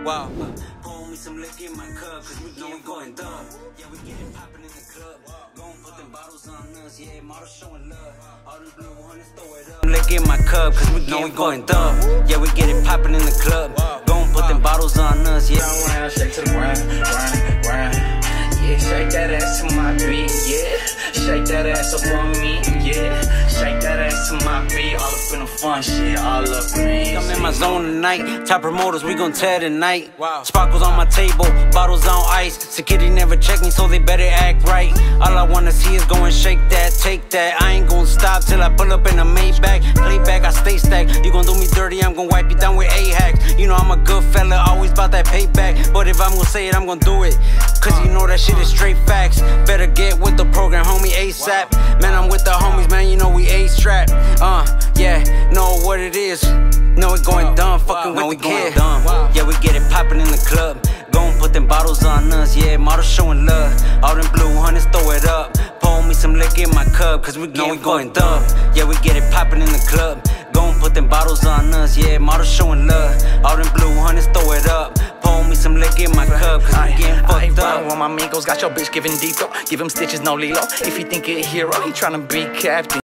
Wow. Pour me some liquor in my cup, cause we going dumb. Yeah, we get it poppin' in the club. Gon' put them bottles on us, yeah, models showing love. All them blue hunters, throw it up. Liquor in my cup, cause we going dumb. Yeah, we get it poppin' in the club. Gon' put them bottles on us, yeah. Round, shake to the ground, round. Yeah, shake that ass to my beat, yeah. Shake that ass up on me, yeah. Shake that ass to my beat, all up in the fun shit, all up in me. I'm in my zone tonight, top promoters, we gon' tear tonight. Sparkles on my table, bottles on ice. Security never check me, so they better act right. All I wanna see is go and shake that, take that. I ain't gon' stop till I pull up in a Maybach. Playback, I stay stacked. You gon' do me dirty, I'm gon' wipe you down with A-hacks. You know I'm a good fella, always bout that payback. But if I'm gon' say it, I'm gon' do it, cause you know that shit is straight facts. Better get with the program, homie, ASAP. Man, I'm with the homies, man, you know we A-strapped. Yeah, know what it is. Know we going dumb, fucking with the kid. Yeah, we get it poppin' in the club. Gon' put them bottles on us, yeah, models showing love. All them blue hunters, throw it up. Pour me some liquor in my cup, cause we going dumb. Yeah, we get it poppin' in the club. Gon' put them bottles on us, yeah, models showing love. All them blue hunters, throw it up. Pour me some liquor in my cup, cause we getting fucked up. With my amigos, got your bitch giving deep though. Give him stitches, no Lilo. If he think he a hero, he tryna be captain.